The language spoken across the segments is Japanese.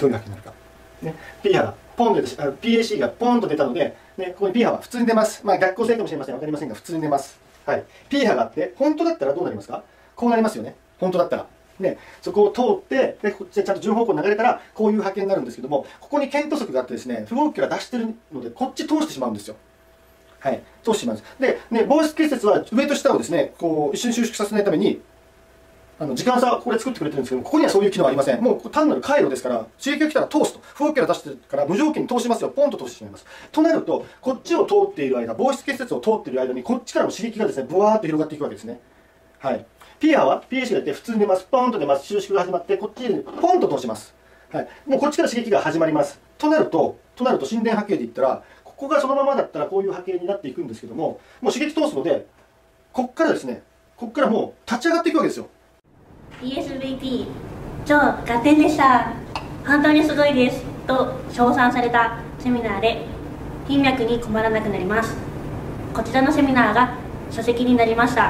どういう波形になるか。ね、P 波がポンと出て、PAC がポンと出たので、ね、ここに P 波は普通に出ます。まあ逆行性かもしれません。わかりませんが、普通に出ます。はい。P 波があって、本当だったらどうなりますか？こうなりますよね。本当だったら。ね、そこを通って、で、こっちでちゃんと順方向に流れたら、こういう波形になるんですけども、ここにケント則があってですね、不合機から出してるので、こっち通してしまうんですよ。はい。通してしまうんです。で、ね、防湿結節は上と下をですね、こう、一緒に収縮させないために、時間差をここで作ってくれてるんですけども、ここにはそういう機能はありません。もう単なる回路ですから、刺激が来たら通すと。不合機から出してるから無条件に通しますよ。ポンと通してしまいます。となると、こっちを通っている間、防湿結節を通っている間に、こっちからの刺激がですね、ブワーっと広がっていくわけですね。はい。ピアは PAC が出て普通に出ます。ポンと出ます。収縮が始まって、こっちにポンと通します。はい。もうこっちから刺激が始まります。となると心電波形で言ったら、ここがそのままだったらこういう波形になっていくんですけども、もう刺激通すので、こっからですね、こっからもう立ち上がっていくわけですよ。 PSVT 超合点でした。本当にすごいですと称賛されたセミナーで頻脈に困らなくなります。こちらのセミナーが書籍になりました。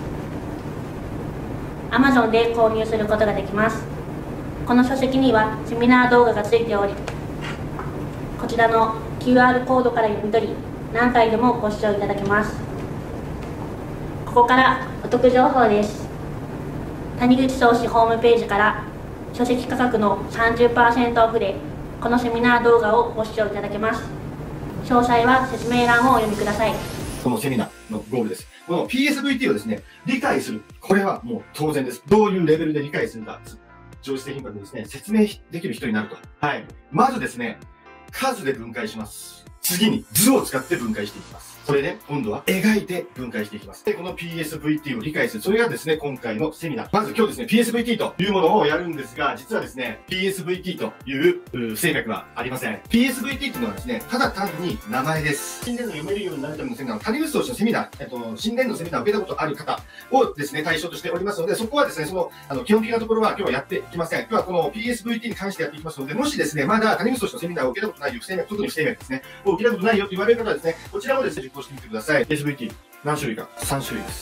Amazon で購入することができます。この書籍にはセミナー動画がついており、こちらの QR コードから読み取り、何回でもご視聴いただけます。ここからお得情報です。谷口宗氏ホームページから書籍価格の 30% オフでこのセミナー動画をご視聴いただけます。詳細は説明欄をお読みください。 このセミナーのゴールです。この PSVT をですね、理解する。これはもう当然です。どういうレベルで理解するか、上質性頻拍ですね、説明できる人になると。はい。まずですね、数で分解します。次に図を使って分解していきます。それで、今度は描いて分解していきます。で、この PSVT を理解する。それがですね、今回のセミナー。まず今日ですね、PSVT というものをやるんですが、実はですね、PSVT という不整脈はありません。PSVT というのはですね、ただ単に名前です。心電図を読めるようになるためのセミナー、谷口宗氏のセミナー、心電図のセミナーを受けたことある方をですね、対象としておりますので、そこはですね、基本的なところは今日はやっていきません。今日はこの PSVT に関してやっていきますので、もしですね、まだ谷口宗氏のセミナーを受けたことないよ、不整脈、特に不整脈ですね、を受けたことないよと言われる方はですね、こちらもですね、実行してみてください。PSVT、何種類か ?3 種類です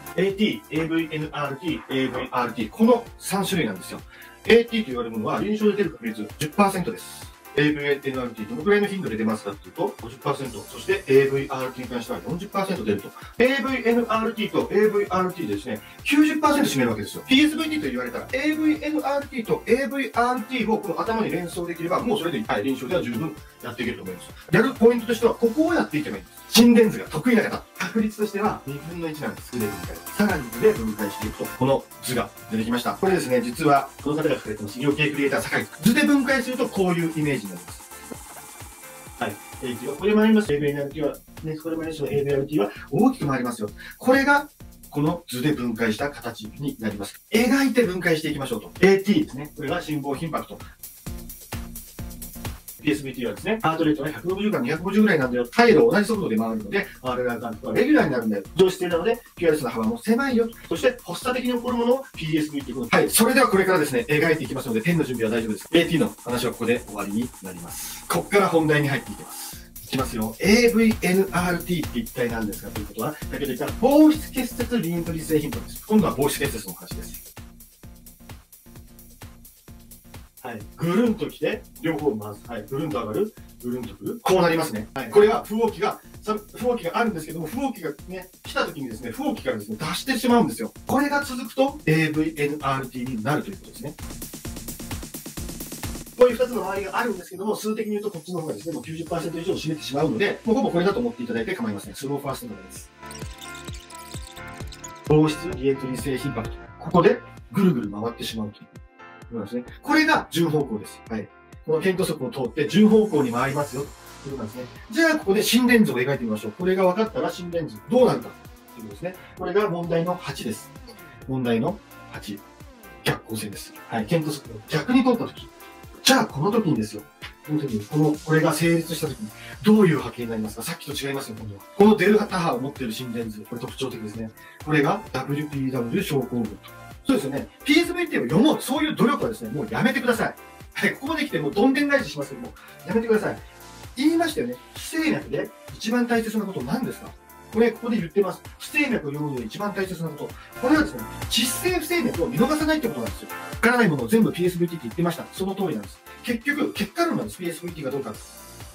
。AT、AVNRT、AVRT、この3種類なんですよ。AT と言われるものは臨床で出る確率 10% です。AVNRT どのくらいの頻度で出ますかというと 50%、そして AVRT に関しては 40% 出ると。AVNRT と AVRT でですね、90% 占めるわけですよ。PSVT と言われたら AVNRT と AVRT をこの頭に連想できれば、もうそれで、臨床では十分やっていけると思います。やるポイントとしては、ここをやっていけばいいんです。心電図が得意な方、確率としては2分の1なんです。図で分解。さらに図で分解していくと、この図が出てきました。これですね、実は、この方が書かれてます。医療系クリエイター酒井。図で分解すると、こういうイメージになります。はい。これもあります。AVNRT は、ね、これもあります。AVNRT は大きく回りますよ。これが、この図で分解した形になります。描いて分解していきましょうと。AT ですね。これが心房頻拍と。PSVT はですね、ハートレートが160から250ぐらいなんだよ。回路同じ速度で回るので、RR 感覚はレギュラーになるんだよ。上質性なので、QRS の幅も狭いよ。そして、発作的に起こるものを PSVT。はい。それではこれからですね、描いていきますので、ペンの準備は大丈夫です。AT の話はここで終わりになります。ここから本題に入っていきます。いきますよ。AVNRT って一体何ですかということは、先ほど言った防湿結節リントリ性頻拍です。今度は防湿結節の話です。はい。ぐるんと来て、両方回す。はい。ぐるんと上がる。ぐるんとくる。こうなりますね。はい。これは不合気があるんですけども、不合気がね、来た時にですね、不合気からですね、出してしまうんですよ。これが続くと AVNRT になるということですね。こういう2つの周りがあるんですけども、数的に言うとこっちの方がですね、もう 90% 以上を占めてしまうので、もうほぼこれだと思っていただいて構いません。スローファーストのです。防湿リエントリー性頻拍と。ここでぐるぐる回ってしまうという。ですね。これが順方向です。はい。このケント則を通って順方向に回りますよ。ということなんですね。じゃあ、ここで心電図を描いてみましょう。これが分かったら心電図どうなるか。ということですね。これが問題の8です。問題の8。逆行線です。はい。ケント則を逆に通ったとき。じゃあ、この時にですよ。この時に、これが成立した時に、どういう波形になりますか？さっきと違いますよ、今度は。このデルタ波を持っている心電図。これ特徴的ですね。これが WPW 症候群と。そうですよね。PSVT を読もう。そういう努力はですね、もうやめてください。はい、ここまで来てもうどんでん返ししますけども、やめてください。言いましたよね。不整脈で一番大切なこと何ですか？これ、ここで言ってます。不整脈を読むので一番大切なこと。これはですね、窒性不整脈を見逃さないってことなんですよ。わからないものを全部 PSVT って言ってました。その通りなんです。 結局、結果論なんです。PSVT がどうか。